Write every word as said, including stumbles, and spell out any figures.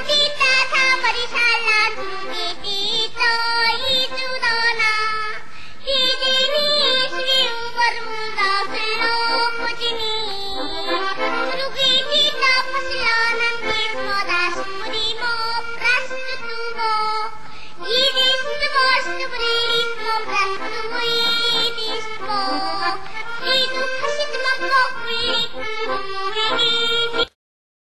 Tita thamari sala drugi Tito idudona hidini sriu barmuda fero pujini drugi Tita paslanan kirmoda smurimo prastutumo idis namo smurimo prastumo idis mo